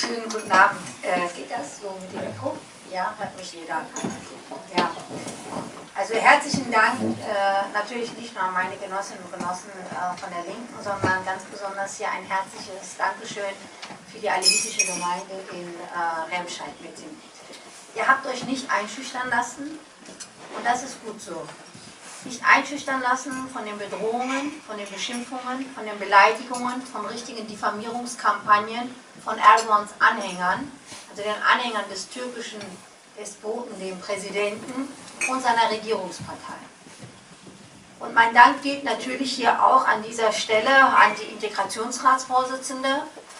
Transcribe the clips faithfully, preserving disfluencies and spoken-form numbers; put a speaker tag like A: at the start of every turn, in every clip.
A: Schönen guten Abend. Äh, geht das so mit dem Mikro? Ja, hat mich jeder. Ja. Also herzlichen Dank äh, natürlich nicht nur an meine Genossinnen und Genossen äh, von der Linken, sondern ganz besonders hier ein herzliches Dankeschön für die alevitische Gemeinde in äh, Remscheid mit dem. Ihr habt euch nicht einschüchtern lassen und das ist gut so. Nicht einschüchtern lassen von den Bedrohungen, von den Beschimpfungen, von den Beleidigungen, von richtigen Diffamierungskampagnen von Erdogans Anhängern, also den Anhängern des türkischen Despoten, dem Präsidenten und seiner Regierungspartei. Und mein Dank geht natürlich hier auch an dieser Stelle an die Integrationsratsvorsitzende,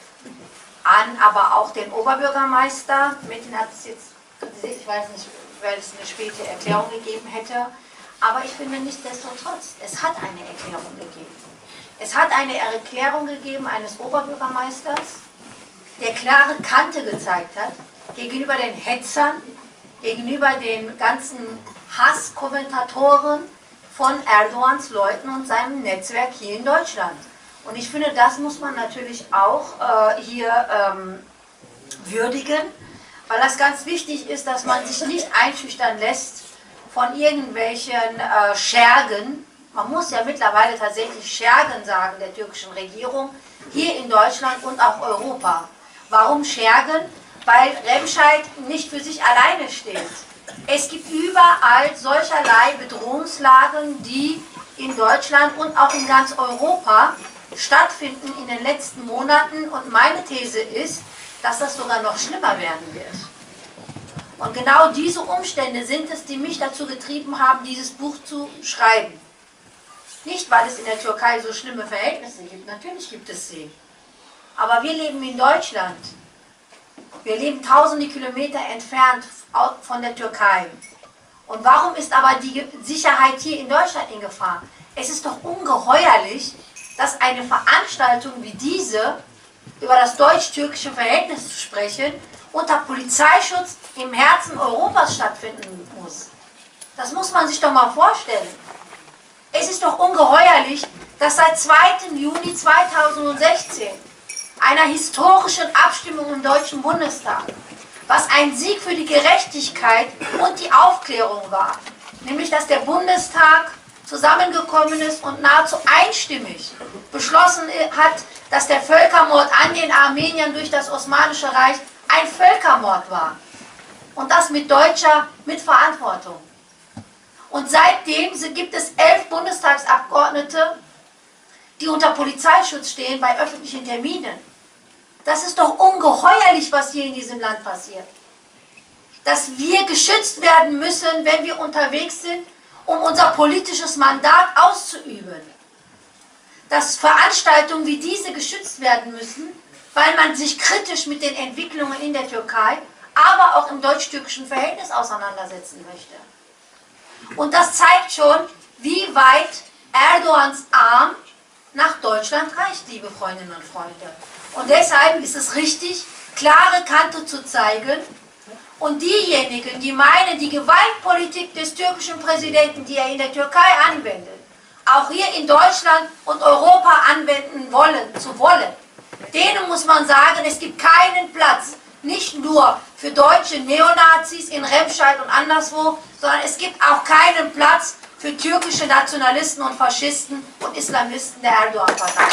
A: an aber auch den Oberbürgermeister, mit dem hat es jetzt, ich weiß nicht, weil es eine späte Erklärung gegeben hätte, aber ich finde nichtsdestotrotz, es hat eine Erklärung gegeben. Es hat eine Erklärung gegeben eines Oberbürgermeisters, der klare Kante gezeigt hat gegenüber den Hetzern, gegenüber den ganzen Hasskommentatoren von Erdogans Leuten und seinem Netzwerk hier in Deutschland. Und ich finde, das muss man natürlich auch äh, hier ähm, würdigen, weil das ganz wichtig ist, dass man sich nicht einschüchtern lässt von irgendwelchen äh, Schergen, man muss ja mittlerweile tatsächlich Schergen sagen, der türkischen Regierung, hier in Deutschland und auch Europa. Warum Schergen? Weil Remscheid nicht für sich alleine steht. Es gibt überall solcherlei Bedrohungslagen, die in Deutschland und auch in ganz Europa stattfinden in den letzten Monaten. Und meine These ist, dass das sogar noch schlimmer werden wird. Und genau diese Umstände sind es, die mich dazu getrieben haben, dieses Buch zu schreiben. Nicht, weil es in der Türkei so schlimme Verhältnisse gibt, natürlich gibt es sie. Aber wir leben in Deutschland. Wir leben tausende Kilometer entfernt von der Türkei. Und warum ist aber die Sicherheit hier in Deutschland in Gefahr? Es ist doch ungeheuerlich, dass eine Veranstaltung wie diese, über das deutsch-türkische Verhältnis zu sprechen, unter Polizeischutz im Herzen Europas stattfinden muss. Das muss man sich doch mal vorstellen. Es ist doch ungeheuerlich, dass seit zweiten Juni zweitausendsechzehn einer historischen Abstimmung im Deutschen Bundestag, was ein Sieg für die Gerechtigkeit und die Aufklärung war, nämlich dass der Bundestag zusammengekommen ist und nahezu einstimmig beschlossen hat, dass der Völkermord an den Armeniern durch das Osmanische Reich ein Völkermord war. Und das mit deutscher Mitverantwortung. Und seitdem gibt es elf Bundestagsabgeordnete, die unter Polizeischutz stehen bei öffentlichen Terminen. Das ist doch ungeheuerlich, was hier in diesem Land passiert. Dass wir geschützt werden müssen, wenn wir unterwegs sind, um unser politisches Mandat auszuüben. Dass Veranstaltungen wie diese geschützt werden müssen, weil man sich kritisch mit den Entwicklungen in der Türkei, aber auch im deutsch-türkischen Verhältnis auseinandersetzen möchte. Und das zeigt schon, wie weit Erdogans Arm nach Deutschland reicht, liebe Freundinnen und Freunde. Und deshalb ist es richtig, klare Kante zu zeigen. Und diejenigen, die meinen, die Gewaltpolitik des türkischen Präsidenten, die er in der Türkei anwendet, auch hier in Deutschland und Europa anwenden wollen, zu wollen, denen muss man sagen, es gibt keinen Platz, nicht nur für deutsche Neonazis in Remscheid und anderswo, sondern es gibt auch keinen Platz für türkische Nationalisten und Faschisten und Islamisten der Erdogan-Partei.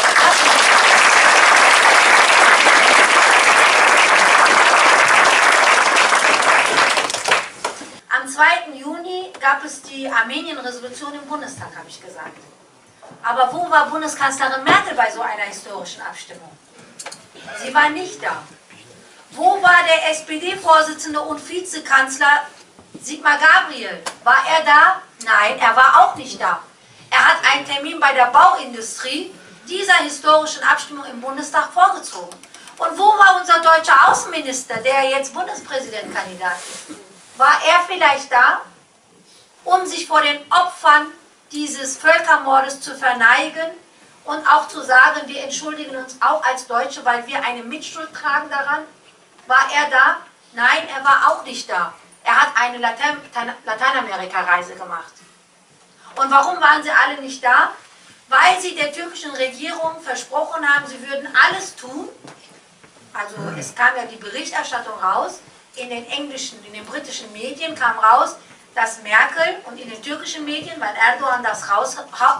A: Am zweiten Juni gab es die Armenien-Resolution im Bundestag, habe ich gesagt. Aber wo war Bundeskanzlerin Merkel bei so einer historischen Abstimmung? Sie war nicht da. Wo war der S P D-Vorsitzende und Vizekanzler Sigmar Gabriel? War er da? Nein, er war auch nicht da. Er hat einen Termin bei der Bauindustrie dieser historischen Abstimmung im Bundestag vorgezogen. Und wo war unser deutscher Außenminister, der jetzt Bundespräsidentkandidat ist? War er vielleicht da, um sich vor den Opfern dieses Völkermordes zu verneigen und auch zu sagen, wir entschuldigen uns auch als Deutsche, weil wir eine Mitschuld tragen daran? War er da? Nein, er war auch nicht da. Er hat eine Latein Lateinamerika-Reise gemacht. Und warum waren sie alle nicht da? Weil sie der türkischen Regierung versprochen haben, sie würden alles tun, Also es kam ja die Berichterstattung raus, in den englischen, in den britischen Medien kam raus, dass Merkel und in den türkischen Medien, weil Erdogan das raus,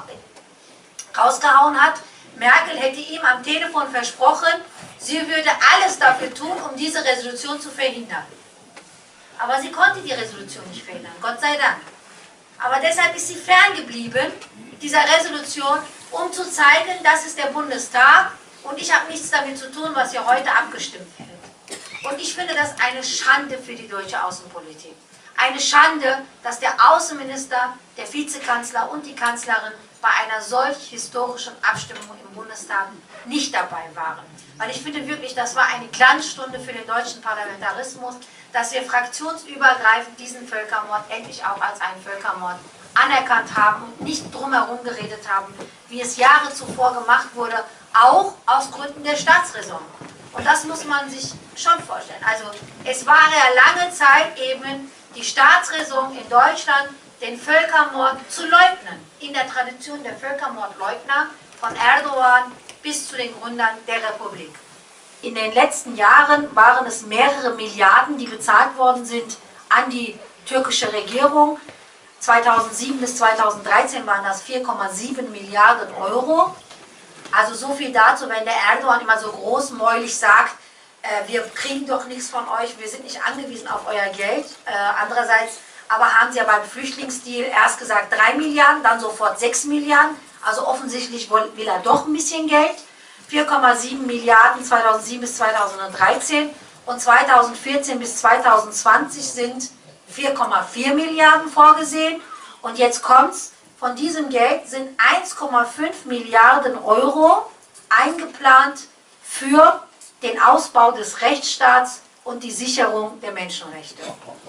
A: rausgehauen hat, Merkel hätte ihm am Telefon versprochen, sie würde alles dafür tun, um diese Resolution zu verhindern. Aber sie konnte die Resolution nicht verhindern, Gott sei Dank. Aber deshalb ist sie ferngeblieben, dieser Resolution, um zu zeigen, das ist der Bundestag und ich habe nichts damit zu tun, was hier heute abgestimmt wird. Und ich finde das eine Schande für die deutsche Außenpolitik. Eine Schande, dass der Außenminister, der Vizekanzler und die Kanzlerin bei einer solch historischen Abstimmung im Bundestag nicht dabei waren. Weil ich finde wirklich, das war eine Glanzstunde für den deutschen Parlamentarismus, dass wir fraktionsübergreifend diesen Völkermord endlich auch als einen Völkermord anerkannt haben und nicht drumherum geredet haben, wie es Jahre zuvor gemacht wurde, auch aus Gründen der Staatsräson. Und das muss man sich schon vorstellen. Also es war ja lange Zeit eben die Staatsräson in Deutschland, den Völkermord zu leugnen, in der Tradition der Völkermordleugner von Erdogan bis zu den Gründern der Republik. In den letzten Jahren waren es mehrere Milliarden, die bezahlt worden sind an die türkische Regierung. zweitausendsieben bis zweitausenddreizehn waren das vier Komma sieben Milliarden Euro. Also so viel dazu, wenn der Erdogan immer so großmäulig sagt, äh, wir kriegen doch nichts von euch, wir sind nicht angewiesen auf euer Geld. Äh, andererseits aber haben sie ja beim Flüchtlingsdeal erst gesagt drei Milliarden, dann sofort sechs Milliarden. Also offensichtlich will er doch ein bisschen Geld. vier Komma sieben Milliarden zweitausendsieben bis zweitausenddreizehn und zweitausendvierzehn bis zweitausendzwanzig sind vier Komma vier Milliarden vorgesehen. Und jetzt kommt's, von diesem Geld sind eins Komma fünf Milliarden Euro eingeplant für den Ausbau des Rechtsstaats und die Sicherung der Menschenrechte.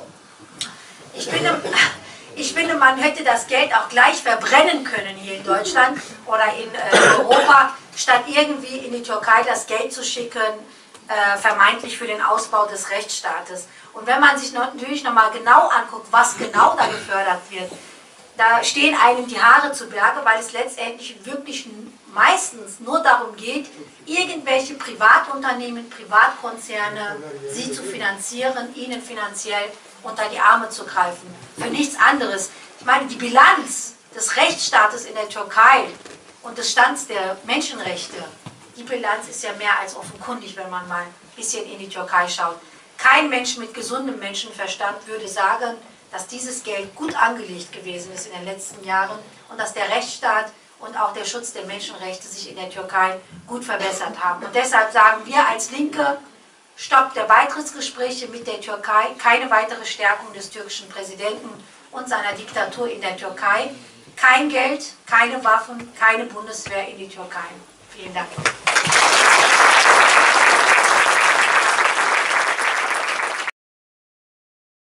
A: Ich finde, ich finde, man hätte das Geld auch gleich verbrennen können hier in Deutschland oder in äh, Europa, statt irgendwie in die Türkei das Geld zu schicken, äh, vermeintlich für den Ausbau des Rechtsstaates. Und wenn man sich noch, natürlich nochmal genau anguckt, was genau da gefördert wird, da stehen einem die Haare zu Berge, weil es letztendlich wirklich meistens nur darum geht, irgendwelche Privatunternehmen, Privatkonzerne, sie zu finanzieren, ihnen finanziell unter die Arme zu greifen. Für nichts anderes. Ich meine, die Bilanz des Rechtsstaates in der Türkei und des Stands der Menschenrechte, die Bilanz ist ja mehr als offenkundig, wenn man mal ein bisschen in die Türkei schaut. Kein Mensch mit gesundem Menschenverstand würde sagen, dass dieses Geld gut angelegt gewesen ist in den letzten Jahren und dass der Rechtsstaat und auch der Schutz der Menschenrechte sich in der Türkei gut verbessert haben. Und deshalb sagen wir als Linke, Stopp der Beitrittsgespräche mit der Türkei, keine weitere Stärkung des türkischen Präsidenten und seiner Diktatur in der Türkei, kein Geld, keine Waffen, keine Bundeswehr in die Türkei. Vielen Dank.